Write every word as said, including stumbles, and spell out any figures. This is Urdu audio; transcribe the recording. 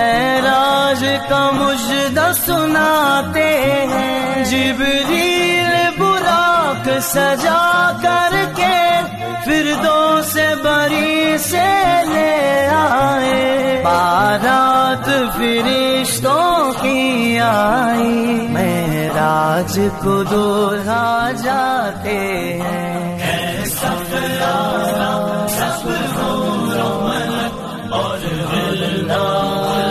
معراج کا مجدہ سناتے ہیں، جبریل براق سجا کر کے فردوس بری سے لے آئے، بارات فرشتوں کی آئی، معراج کو دولہا جاتے ہیں۔ اور